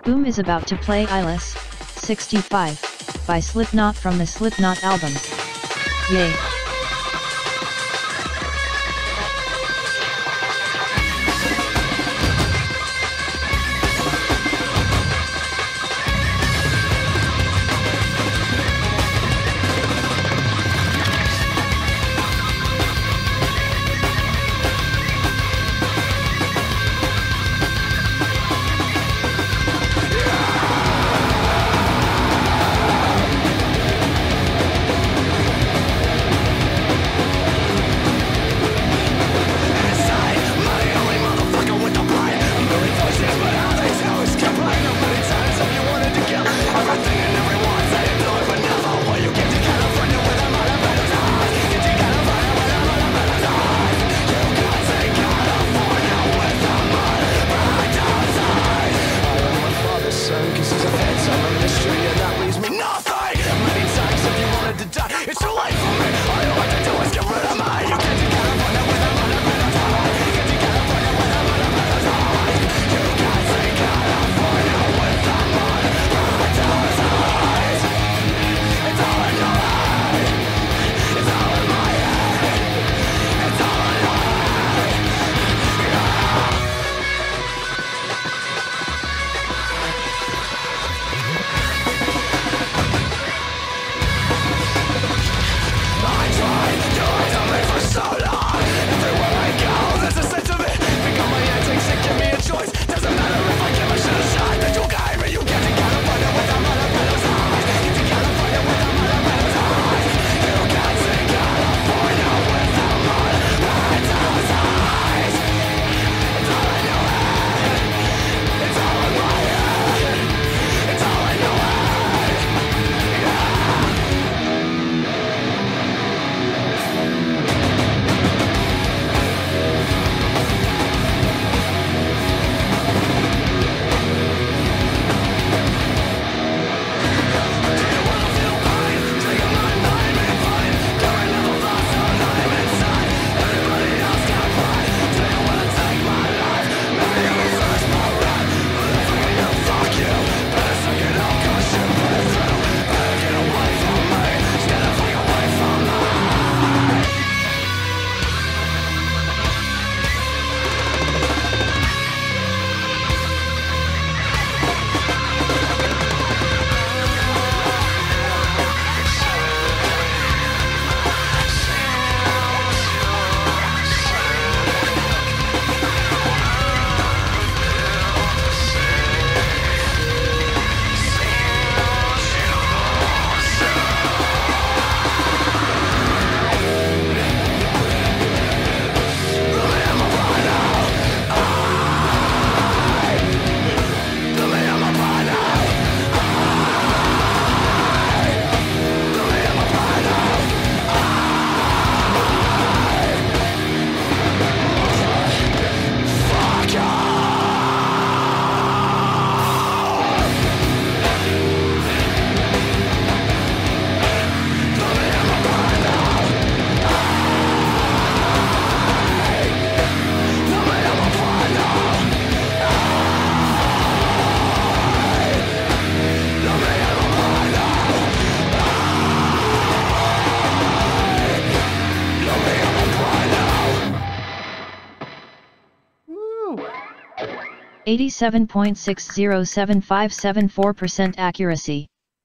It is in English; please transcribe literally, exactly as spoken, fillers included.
Boom is about to play Eyeless, sixty-five, by Slipknot from the Slipknot album. Yay! It's too late for me. All you have to do is get rid of me. You can't take California with a mother better die. You can't take California with a mother better die. You can't take California with a mother better die. It's all in your head. It's all in my head. It's all in your head. Yeah. I tried to hide on me for so long. Everywhere I go, there's a sense of it. Pick up my antics and give me a choice. Doesn't matter if I give a shit a shot. That you gave me, you get to California with a mother better die. Get to California with a mother better die. You can't see California with a mother better die. It's all in your head. It's all in my head. It's all in your head. Yeah. eighty-seven point six zero seven five seven four percent accuracy.